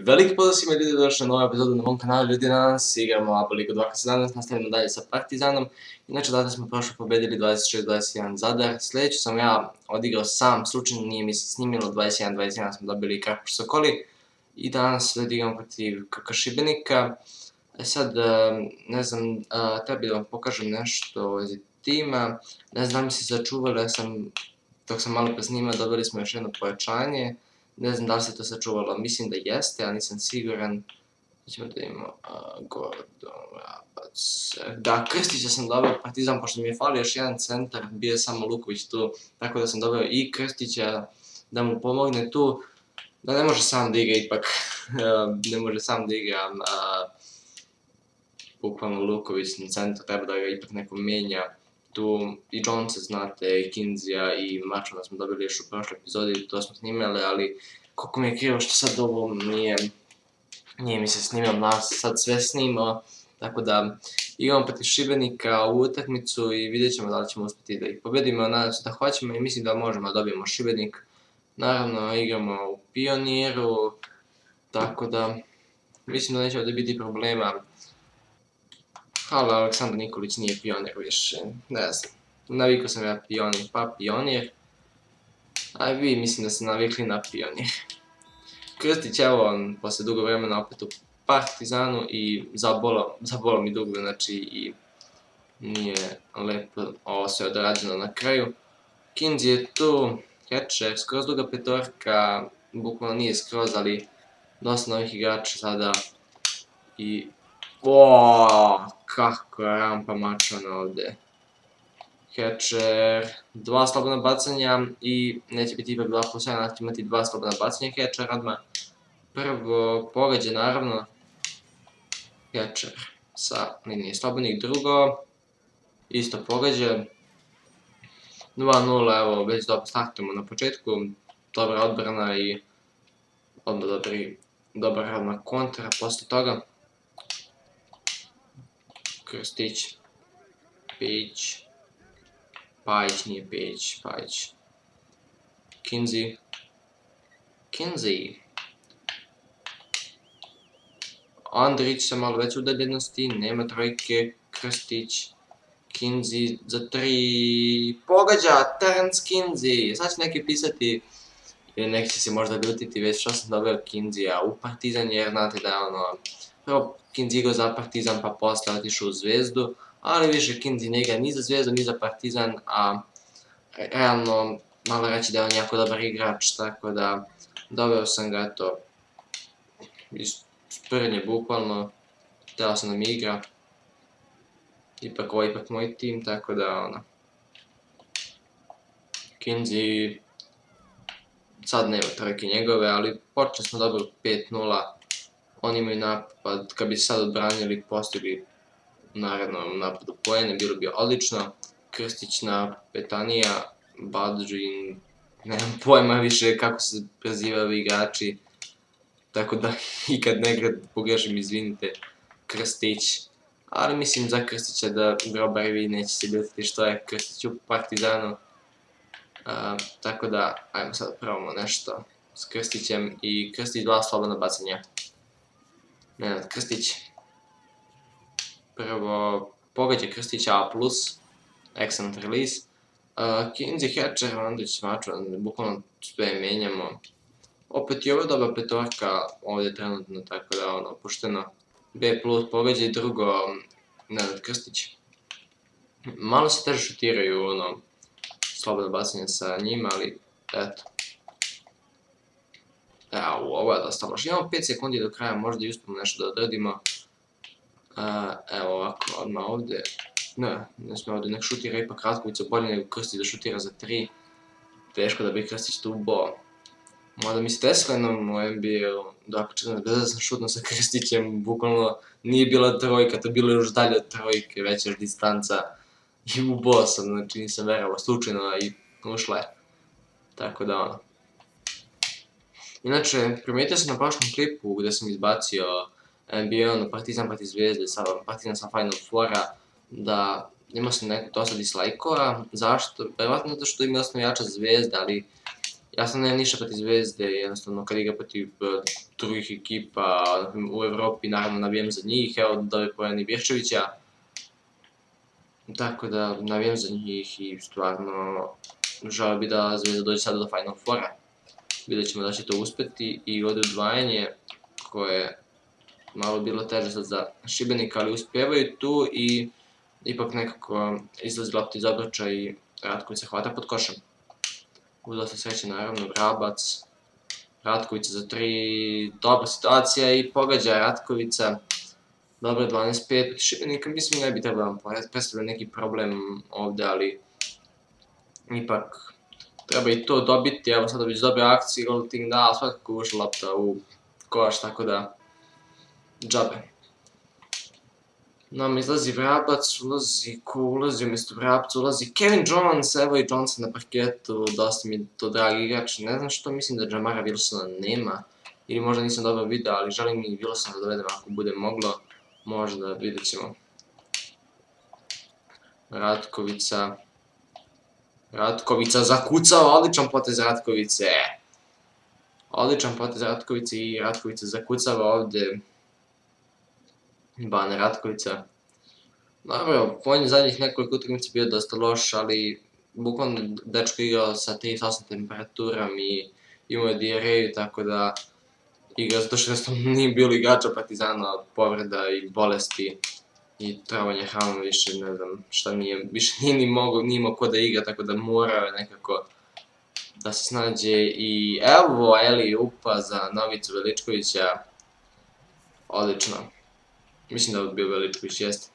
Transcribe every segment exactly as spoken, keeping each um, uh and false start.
Veliki pozdrav svima ljudi, došli na novu epizodu na mom kanalu. Ljudi, danas igramo ABA Ligu dva ka sedamnaest, nastavljamo dalje sa Partizanom. Inače, tada smo prošlo pobedili dvadeset šest dvadeset jedan Zadar. Sljedeću sam ja odigrao sam, slučajno nije mi se snimilo, dvadeset jedan dvadeset jedan smo dobili Krakuš Sokoli. I danas odigramo protiv K K Šibenika. E sad, ne znam, tebi da vam pokažem nešto u vezi tima. Ne znam da mi se sačuvali, ja sam, dok sam malo presnimao, dobili smo još jedno pojačanje. Ne znam da li se to sačuvalo, mislim da jeste, ali nisam siguran. Ćemo da imamo Gordon Rabac. Da, Krstića sam dobio Partizan, pošto mi je falio još jedan centar, bio je samo Luković tu, tako da sam dobio i Krstića da mu pomogne tu, da ne može sam da igra ipak, ne može sam da igra, bukvalno Luković na centru, treba da ga ipak neko menja. Tu i Jonesa znate, i Kinzija i Mačona smo dobili još u prošloj epizodi, to smo snimali, ali koliko mi je krivo što sad ovo nije, nije mi se snimao, nas sad sve snimao, tako da igramo protiv Šibenika u utakmicu i vidjet ćemo da li ćemo uspjeti da ih pobedimo, nadam se da hoćemo i mislim da možemo da dobijemo Šibenik. Naravno igramo u Pioniru, tako da mislim da neće ovdje biti problema. Ali Aleksandar Nikolić nije Pionir više, ne znam, navikao sam ja Pionir pa Pionir, a vi mislim da ste navikli na Pionir. Krstić, evo on, posle dugo vremena opet u Partizanu i zabolo mi dugo, znači i nije lepo ovo sve odrađeno na kraju. Kinzi je tu, Hatcher, skroz duga petorka, bukvalno nije skroz, ali dosta novih igrača sada i Oooo, kako je rampa Mačana ovdje. Hatcher, dva slobodna bacanja i neće biti ipak dva plus jedan, ako će imati dva slobodna bacanja Hatcher odmah. Prvo pogađa naravno Hatcher sa linije slobodnih, drugo isto pogađa. dva nula, evo već dobro startujemo na početku, dobra odbrana i odmah dobra radna kontra posle toga. Krstić, Pejić, Pajić, nije Pejić, Pajić, Kinzi, Kinzi, Andrić sa malo veće udaljenosti, nema trojke, Krstić, Kinzi za tri, pogađa, Terence Kinzi, sad će neki pisati, ili neki će se možda ljutiti već što sam dobio Kinzija u Partizan, jer znate da je ono, prvo Kinzi igrao za Partizan pa posle otišao u Zvezdu, ali više Kinzi ne igra ni za Zvezdu ni za Partizan, a realno malo reći da je on jako dobar igrač, tako da doveo sam ga eto iz sprnje bukvalno, htjela sam da mi igra, ipak ovo je ipak moj tim, tako da ono, Kinzi sad nema trojke njegove, ali počeli smo dobro pet nula. Oni imaju napad, kad bi se sad odbranili, postigli u narednom napadu poene, bilo bi odlično. Krstić na Petanija, Badžin, nemam pojma više kako se prezivaju igrači, tako da i kad nekad pogrešim, izvinite, Krstić. Ali mislim za Krstića da grobar vi neće se ljutiti što je Krstić u Partizanu. Tako da, ajmo sad probamo nešto s Krstićem i Krstić dva slobodna bacanja. Nenad Krstić, prvo pogađa Krstić A plus, excellent release, Kinzi, Hatcher, Andrić, Mačan, bukvalno sve menjamo, opet i ovo je dobra petorka ovdje trenutno, tako da ono, pušteno, B plus pogađa i drugo, Nenad Krstić, malo se teže šutiraju, ono, slobodno bacanje sa njima, ali eto. Evo, ovo je dosta loše. Imamo pet sekundi do kraja, možda i uspijemo nešto da odradimo. Evo ovako, odmah ovdje. Ne, ne smije ovdje, nek šutira ipak Ratkovića bolje nego Krstić da šutira za tri. Teško da bi Krstić tu ubao. Možda mi se desilo jednom u N B A-u, dok četvrnaest bez da sam šutno sa Krstićem, bukvalno nije bila trojka, to je bilo još dalje od trojke, veća distanca. I ubao sam, znači nisam verovao, slučajno i ušla je. Tako da ono. Inače, primijetio sam na prošlom klipu gdje sam izbacio N B A ono Partizan protiv Zvezde, Partizan sa Final Foura, da imao sam dosta dislajkova. Zašto? Verovatno zato što ima osnovijača Zvezde, ali Ja sam nemam ništa protiv Zvezde, jednostavno kad igra protiv drugih ekipa u Evropi, naravno navijam za njih, evo dobe poeni Birčevića. Tako da navijam za njih i stvarno žao bi da Zvezda dođe sada do Final Fora. Vidjet ćemo da će to uspeti i ovdje udvajanje koje je malo bilo teže sad za Šibenika, ali uspevaju tu i ipak nekako izlazi lopta iz obruča i Ratković se hvata pod košem. U dosta sreće naravno Vrabac, Ratkovića za tri, dobra situacija i pogađa Ratkovića. Dobro, dvanaest pet proti Šibenika, mislim ne bi trebalo vam predstavljati neki problem ovde, ali ipak treba i to dobiti, evo sada već dobre akcije, Golting da, svakako ušla lopta u koš, tako da džabe. Nam izlazi Vrabac, ulazi, ko ulazi umjesto Vrabca, ulazi Kevin Jones, evo i Johnson na parketu, dosta mi je to dragi igrač, ne znam što, mislim da Jamara Wilsona nema, ili možda nisam dobro vidio, ali želim i Wilsona da dovedem ako bude moglo, možda vidjet ćemo. Ratkovića, Ratkovića zakucao, odličan potez Ratkoviće, odličan potez Ratkoviće i Ratkovića zakucava ovdje. Bane Ratkovića. Dobro, on je zadnjih nekoliko utakmica bio dosta loš, ali bukvalno dečko igrao sa trideset osam temperaturom i imao je dijareju, tako da igra zato što jednostavno nije bilo igrača Partizana od povreda i bolesti i trovanja hramom, više ne znam šta nije, više nije ni mogao, nije imao ko da igra, tako da morao je nekako da se snađe i evo Eli upa za Novicu Veličkovića, odlično. Mislim da je bio Veličković, jeste.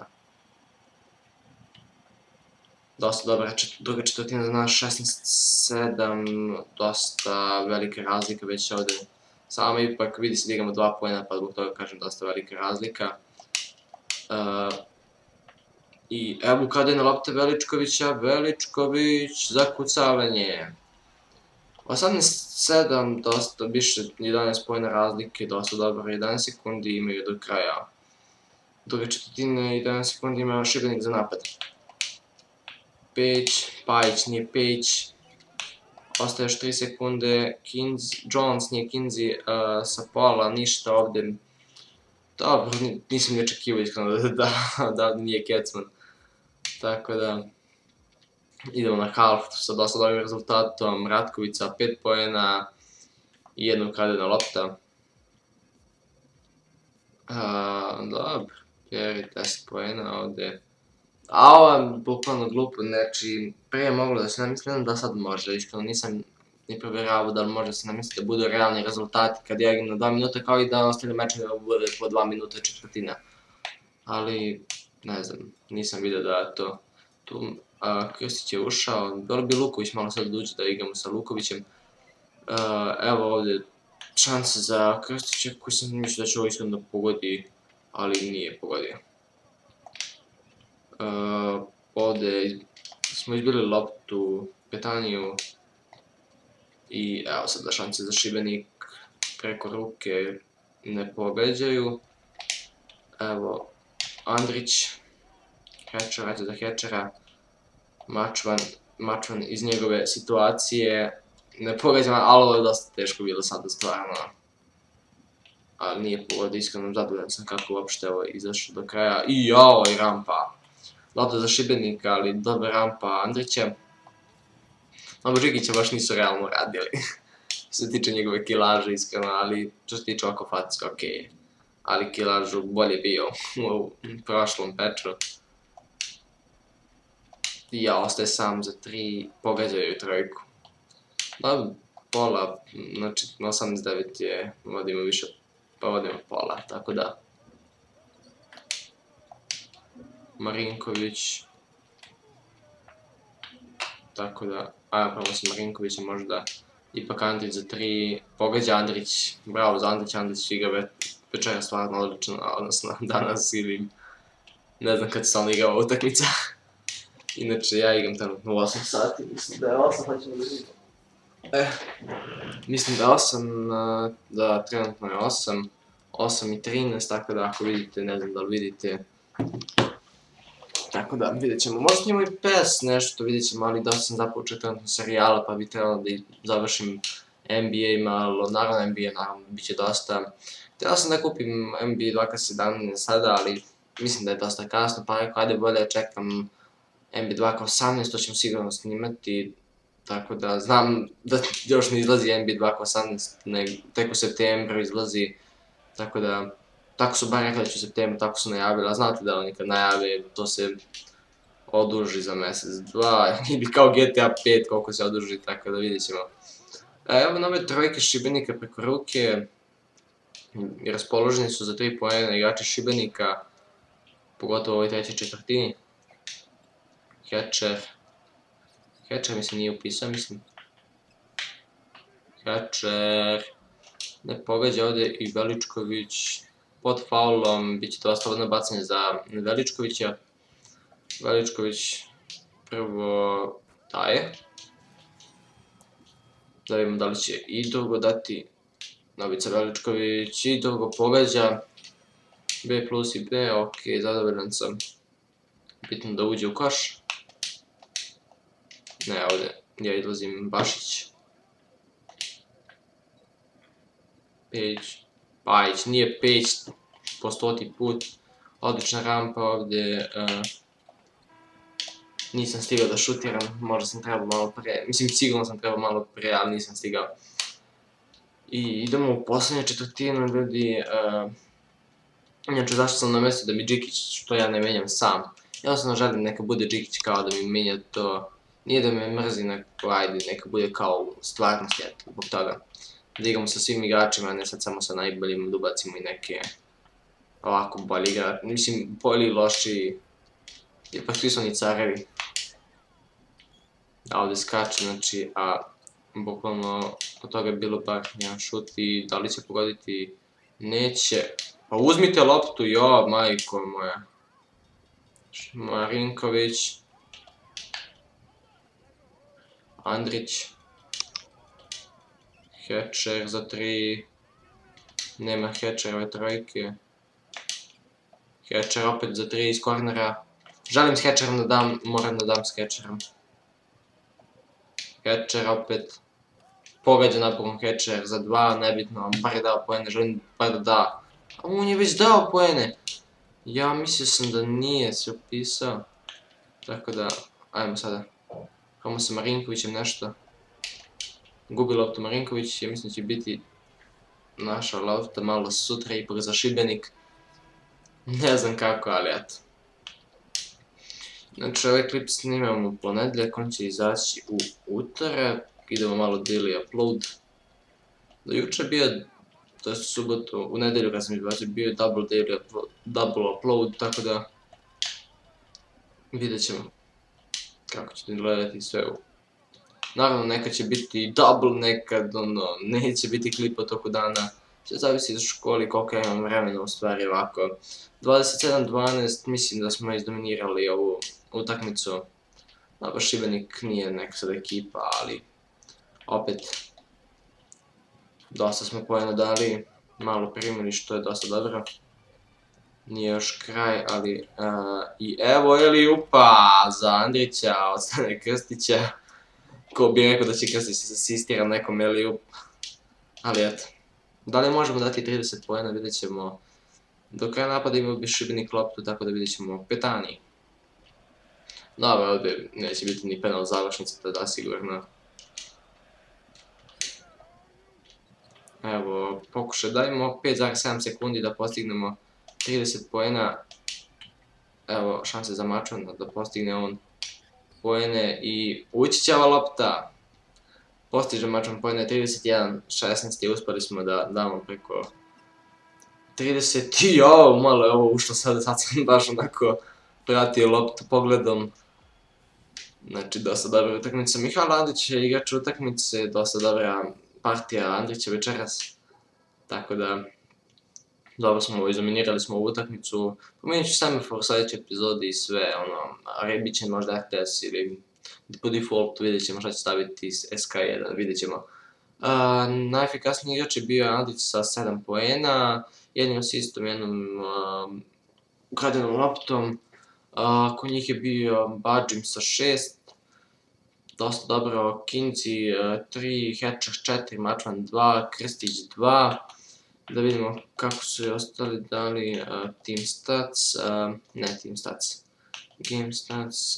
Dosta dobra druga četvrtina za nas, šesnaest sedam, dosta velika razlika već ovdje. Samo ipak vidi se da igramo dva poena, pa zbog toga kažem dosta velika razlika. I evo kada je na lopte Veličkovića, Veličković, zakucavanje. osamnaest sedam, dosta više, jedanaest poena razlike, dosta dobro, jedanaest sekundi imaju do kraja. Druga četvrtina, jedanaest sekundi ima Šibenik za napad. Peć, Pajić nije Peć. Ostaje još tri sekunde, Jones nije Kinzi sa pola, ništa ovdje. Dobro, nisam ni očekivao iskreno da nije Kecman. Tako da idemo na half sa dosta dobrim rezultatom, Ratkovića pet poena i jedna ukradena lopta. Dobro, Pjeri deset poena ovdje. A ovo je bukvalno glupo, znači prije je moglo da se namisli, ne znam da sad može, iskreno nisam ni provjeravao da li može se namisliti da budu realni rezultati kad ja igram na dva minuta, kao i da ostali mečevi da bude po dva minuta četvrtina. Ali, ne znam, nisam vidio da je to tu. Krstić je ušao, bilo bi Luković malo sad dođe da igramo sa Lukovićem. Evo ovdje šansa za Krstića koji sam mislio da će ovo iskreno da pogodi, ali nije pogodio. Ovdje smo izbili loptu Petaniju i evo sada šanse za Šibenik preko ruke ne pobeđaju. Evo Andrić, Hečer, ajde za Hečera, Mačvan iz njegove situacije ne pogađa, ali ovo je dosta teško bilo sada stvarno. Ali nije pogodio, iskreno zadovoljan sam kako uopšte ovo izašlo do kraja. I jao, i rampa. Lopta za Šibenika, ali dobra rampa Andrića. Ovo Žigića baš nisu realno radili. Što se tiče njegove kilaže, iskreno, ali što se tiče oko face, okej. Ali kilažu bolje bio u prošlom peču. I ja ostaje sam za tri, pogađaju trojku. Dobro, pola, znači na osamnaest devet je, vodimo više, pa vodimo pola, tako da. Marinković. Tako da, ajmo pravo sa Marinkovićem možda. Ipak Andrić za tri, pogađa Andrić, bravo za Andrić, Andrić igra večera stvarno odlično, odnosno danas ili ne znam kad se on igrao utakmica. Inače ja igram trenutno u osam sati, mislim da je osam, pa ćemo da vidimo. Eh, mislim da je osam, da trenutno je osam, osam i trinaest, tako da ako vidite, ne znam da li vidite. Tako tako da vidjet ćemo. Možda snimamo i P E S nešto, vidjet ćemo, ali dosta sam započeo trenutno serijala, pa bi trebalo da završim N B A malo, naravno N B A, naravno, bit će dosta. Htjela sam da kupim N B A dva K sedamnaest sada, ali mislim da je dosta kasno, pa rekao, ajde bolje čekam N B A dva K osamnaest, to ćemo sigurno snimati, tako da znam da još ne izlazi N B A dva K osamnaest, tek u septembru izlazi, tako da, tako su bar rekli da će u septembru, tako su najavili, a znate da oni kad najave, to se oduži za mesec, dva, ili kao G T A pet koliko se oduži, tako da vidjet ćemo. Evo nove trojke Šibenika preko ruke, raspoloženi su za tri poena igrači Šibenika, pogotovo u ovoj trećoj četvrtini. Hečer, Hečer mi se nije upisao, mislim. Hečer, ne pogađa ovdje i Veličković pod faulom, bit će to slobodno bacanje za Veličkovića. Veličković prvo daje. Da vidimo da li će i drugo dati. Novica Veličković i drugo pogađa. B plus i B, ok, zadovoljan sam. Bitno da uđe u koš. Ne, ovdje ja izlazim Bašić. Peć, Pajić, nije Peć po stoti put. Odlična rampa ovdje. Nisam stigao da šutiram, možda sam trebao malo pre, mislim sigurno sam trebao malo pre, ali nisam stigao. I idemo u posljednju četvrtinu, ljudi. Inače, zašto sam namestio da mi Džikić, što ja ne menjam sam. Jednostavno želim neka bude Džikić kao da mi menja to. Nije da me mrzi, neko, ajde, neka bude kao stvarnost, eto, zbog toga. Da igramo sa svim igračima, a ne sad samo sa najboljim, da ubacimo i neke ovako bolji igrači. Mislim, bolji i loši, ipak svi su oni carevi. Da ovdje skače, znači, a bukvalno od toga je bilo bar jedan šut i da li će pogoditi, neće. Pa uzmite loptu, jo, majko moja. Marinković. Andrić. Hečer za tri. Nema Hečerove trojke. Hečer opet za tri iz kornera. Želim s Hečerom da dam, moram da dam s Hečerom. Hečer opet. Pogađa napokon Hečer za dva, nebitno, bar je dao poene, želim bar da da. A on je već dao poene. Ja mislio sam da nije se upisao. Tako da, ajmo sada. Hajmo sa Marinkovićem nešto. Gubi loptu Marinković, ja mislim da će biti naša lopta malo sutra ipak za Šibenik. Ne znam kako, ali eto. Znači ovaj klip snimamo u ponedjeljak, on će izaći u utorak. Idemo malo daily upload. Do juče bio, to je subotu, u nedelju kad sam izbacio, bio je double daily upload, double upload, tako da vidjet ćemo kako ćete gledati sve u. Naravno nekad će biti double, nekad ono, neće biti klipa toko dana. Sve zavisi od školi koliko ja imam vremena u stvari ovako. dvadeset sedam dvanaest, mislim da smo izdominirali ovu utakmicu. Dobro, Šibenik nije neka sad ekipa, ali opet dosta smo poena dali, malo primili što je dosta dobro. Nije još kraj, ali i evo Eliupa za Andrića od strane Krstića. Ko bi rekao da će Krstić se asistira nekom Eliup. Ali eto. Da li možemo dati trideset poena, vidjet ćemo. Do kraja napada imao bi Šibenik loptu, tako da vidjet ćemo Petani. Dobro, ovdje neće biti ni penal završnica, tada sigurno. Evo, pokušaj, dajmo pet zarez sedam sekundi da postignemo trideset poena. Evo, šanse za Mačona da postigne on poene i ući će ova lopta. Postiže Mačon poene trideset jedan šesnaest i uspeli smo da damo preko trideset i ovo, malo je ovo ušlo sada, sad sam baš onako pratio loptu pogledom. Znači, dosta dobra utakmica. Mihajlo Andrić je igrač utakmice, dosta dobra partija Andrića večeras. Tako da, dobro smo ovo izdominirali smo ovu utakmicu. Pomenut ću semafor u sljedećoj epizodi i sve, ono, bit će možda R T S ili po defaultu vidjet ćemo šta će staviti S K jedan, vidjet ćemo. Najefikasniji igrač je bio Andrić sa sedam poena, jednim asistom, jednom ukradenom loptom. Kod njih je bio Badžim sa šest, dosta dobro, Kinzi tri, Hatcher četiri, Mačvan dva, Krstić dva. Da vidimo kako su i ostali dali Team Stats, ne Team Stats, Game Stats,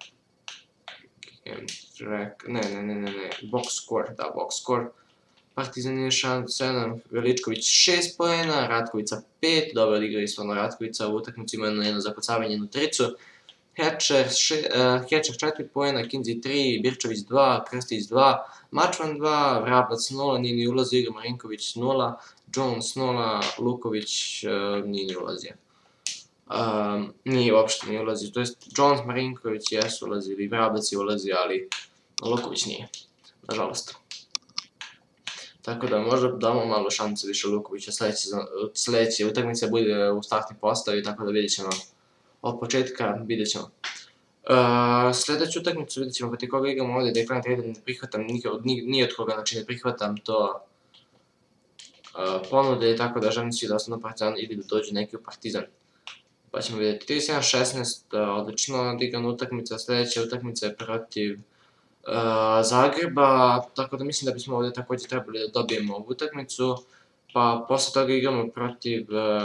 Game Track, ne, ne, ne, ne, ne, Box Score, da, Box Score. Partizan je sedam, Veličković šest poena, Ratkovica pet, dobro odigrali stvarno Ratkovica, u utakmicu ima jedno zakucavanje, jednu tricu. Hatcher četiri poena, Kinzi tri, Birčević dva, Krstić dva, Mačvan dva, Vrabac nula, nije ni ulazio, Igor Marinković nula, Jones nula, Luković nije ni ulazio. Nije uopšte ni ulazio, to jest Jones, Marinković jesu ulazili, Vrabac je ulazio, ali Luković nije, nažalost. Tako da možda damo malo šanse više Lukovića, sledeće utakmice bude u startnoj postavi, tako da vidjet ćemo od početka, vidjet ćemo. Sledeću utakmicu vidjet ćemo protiv koga igramo ovdje, Declan Trader ne prihvatam, nije od koga, znači ne prihvatam to ponude, tako da želim svi da ostanu Partizan ili da dođu neki u Partizan. Pa ćemo vidjeti, trideset jedan šesnaest, odlično odigrana utakmica, sledeća utakmica je protiv Zagreba, tako da mislim da bismo ovdje također trebali da dobijemo ovu utakmicu, pa posle toga igramo protiv,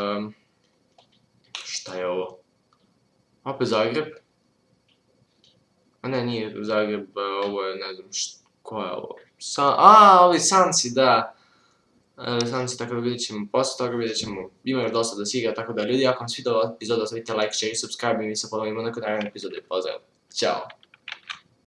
šta je ovo, opet Zagreb, a ne, nije Zagreb, ovo je, ne znam, ko je ovo, a, ovi Sansi, da, Sansi, tako da vidjet ćemo, posle toga vidjet ćemo, ima još dosta da se igra, tako da ljudi, ako vam sviđa ova epizoda, ostavite like, share i subscribe i mi se ponovimo na kod naredne epizode, pozdrav, ćao!